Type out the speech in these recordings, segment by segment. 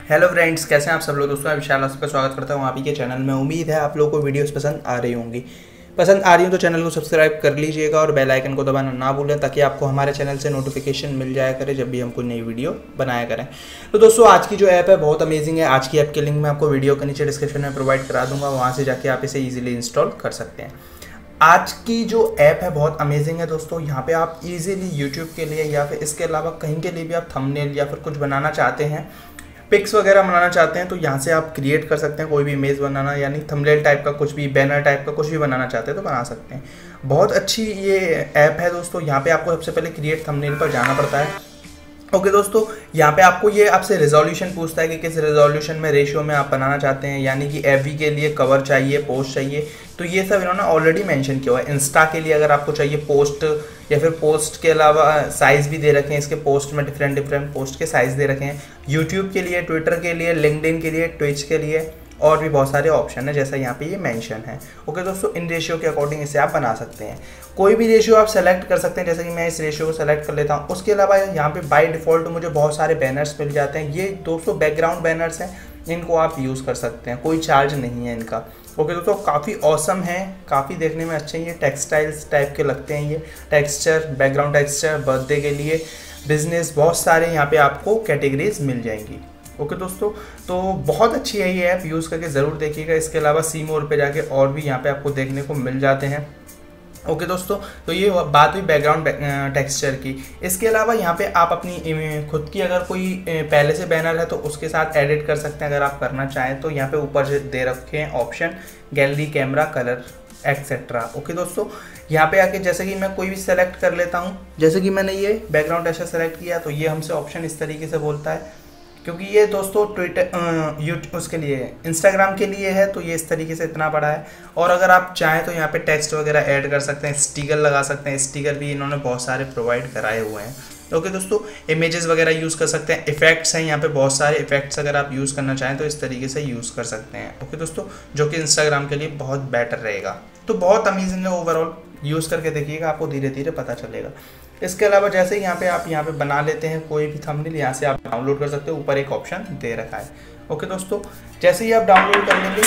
Hello friends, कैसे हैं आप सब लोग। दोस्तों मैं विशाल आपका स्वागत करता हूं आप ही के चैनल में। उम्मीद है आप लोगों को वीडियोस पसंद आ रही होंगी। पसंद आ रही हो तो चैनल को सब्सक्राइब कर लीजिएगा और बेल आइकन को दबाना ना भूलें, ताकि आपको हमारे चैनल से नोटिफिकेशन मिल जाया करे जब भी हम कोई नई वीडियो बनाया करें। तो दोस्तों आज की जो ऐप है बहुत अमेजिंग है। आज की ऐप के लिंक मैं आपको वीडियो के नीचे डिस्क्रिप्शन में प्रोवाइड करा दूंगा, वहाँ से जाके आप इसे ईजिली इंस्टॉल कर सकते हैं। आज की जो ऐप है बहुत अमेजिंग है दोस्तों। यहाँ पे आप इजीली यूट्यूब के लिए या फिर इसके अलावा कहीं के लिए भी आप थंबनेल या फिर कुछ बनाना चाहते हैं, पिक्स वगैरह बनाना चाहते हैं, तो यहाँ से आप क्रिएट कर सकते हैं। कोई भी इमेज बनाना यानी थंबनेल टाइप का कुछ भी, बैनर टाइप का कुछ भी बनाना चाहते हैं तो बना सकते हैं। बहुत अच्छी ये ऐप है दोस्तों। यहाँ पे आपको सबसे पहले क्रिएट थंबनेल पर जाना पड़ता है। ओके दोस्तों, यहाँ पे आपको ये आपसे रेजोल्यूशन पूछता है कि किस रेजोल्यूशन में, रेशियो में आप बनाना चाहते हैं, यानी कि एफबी के लिए कवर चाहिए, पोस्ट चाहिए, तो ये सब इन्होंने ऑलरेडी मेंशन किया हुआ है। इंस्टा के लिए अगर आपको चाहिए पोस्ट, या फिर पोस्ट के अलावा साइज़ भी दे रखे हैं, इसके पोस्ट में डिफरेंट पोस्ट के साइज़ दे रखे हैं। यूट्यूब के लिए, ट्विटर के लिए, लिंक्डइन के लिए, ट्विच के लिए और भी बहुत सारे ऑप्शन है, जैसा यहाँ पे ये मेंशन है। ओके दोस्तों, इन रेशियो के अकॉर्डिंग इसे आप बना सकते हैं। कोई भी रेशियो आप सेलेक्ट कर सकते हैं, जैसे कि मैं इस रेशियो को सेलेक्ट कर लेता हूँ। उसके अलावा यहाँ पे बाय डिफ़ॉल्ट मुझे बहुत सारे बैनर्स मिल जाते हैं। ये दोस्तों बैकग्राउंड बैनर्स हैं, इनको आप यूज़ कर सकते हैं, कोई चार्ज नहीं है इनका। ओके दोस्तों, काफ़ी ऑसम है, काफ़ी देखने में अच्छे हैं। ये टेक्सटाइल्स टाइप के लगते हैं, ये टेक्सचर, बैकग्राउंड टेक्सचर, बर्थडे के लिए, बिजनेस, बहुत सारे यहाँ पे आपको कैटेगरीज मिल जाएंगी। ओके दोस्तों, तो बहुत अच्छी है ये ऐप, यूज़ करके ज़रूर देखिएगा। इसके अलावा सी मोर पे जाके और भी यहाँ पे आपको देखने को मिल जाते हैं। ओके दोस्तों, तो ये बात हुई बैकग्राउंड टेक्सचर की। इसके अलावा यहाँ पे आप अपनी खुद की अगर कोई पहले से बैनर है तो उसके साथ एडिट कर सकते हैं अगर आप करना चाहें तो। यहाँ पे ऊपर दे रखे हैं option, gallery, camera, colour etcetera. Okay दोस्तों, यहाँ पे आके जैसे कि मैं कोई भी सेलेक्ट कर लेता हूँ, जैसे कि मैंने ये बैकग्राउंड टेक्सचर सेलेक्ट किया तो ये हमसे ऑप्शन इस तरीके से बोलता है। क्योंकि ये दोस्तों ट्विटर, यूट्यूब उसके लिए, इंस्टाग्राम के लिए है, तो ये इस तरीके से इतना बड़ा है। और अगर आप चाहें तो यहाँ पे टेक्स्ट वगैरह ऐड कर सकते हैं, स्टिकर लगा सकते हैं। स्टिकर भी इन्होंने बहुत सारे प्रोवाइड कराए हुए हैं। ओके दोस्तों, इमेजेस वगैरह यूज़ कर सकते हैं। इफेक्ट्स हैं यहाँ पे बहुत सारे इफेक्ट्स, अगर आप यूज़ करना चाहें तो इस तरीके से यूज़ कर सकते हैं। ओके दोस्तों, जो कि इंस्टाग्राम के लिए बहुत बेटर रहेगा। तो बहुत अमेजिंग है ओवरऑल, यूज़ करके देखिएगा, आपको धीरे धीरे पता चलेगा। इसके अलावा जैसे यहाँ पे बना लेते हैं कोई भी थंबनेल, यहाँ से आप डाउनलोड कर सकते हो, ऊपर एक ऑप्शन दे रखा है। ओके दोस्तों, जैसे ही आप डाउनलोड कर लेंगे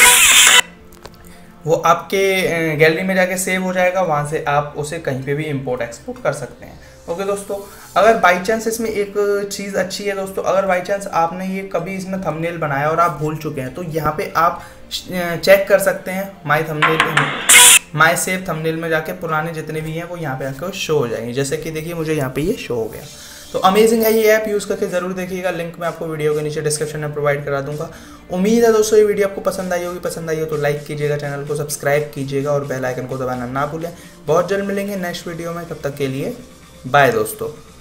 वो आपके गैलरी में जाके सेव हो जाएगा, वहाँ से आप उसे कहीं पे भी इंपोर्ट एक्सपोर्ट कर सकते हैं। ओके दोस्तों, अगर बाई चांस इसमें एक चीज़ अच्छी है दोस्तों, अगर बाई चांस आपने ये कभी इसमें थंबनेल बनाया और आप भूल चुके हैं तो यहाँ पे आप चेक कर सकते हैं। माय सेव थंबनेल में जाके पुराने जितने भी हैं वो यहाँ पे आकर शो हो जाएंगे। जैसे कि देखिए मुझे यहाँ पे ये शो हो गया। तो अमेजिंग है ये ऐप, यूज़ करके ज़रूर देखिएगा। लिंक मैं आपको वीडियो के नीचे डिस्क्रिप्शन में प्रोवाइड करा दूंगा। उम्मीद है दोस्तों ये वीडियो आपको पसंद आई होगी। पसंद आई हो तो लाइक कीजिएगा, चैनल को सब्सक्राइब कीजिएगा और बेल आइकन को दबाना ना भूलें। बहुत जल्द मिलेंगे नेक्स्ट वीडियो में, तब तक के लिए बाय दोस्तों।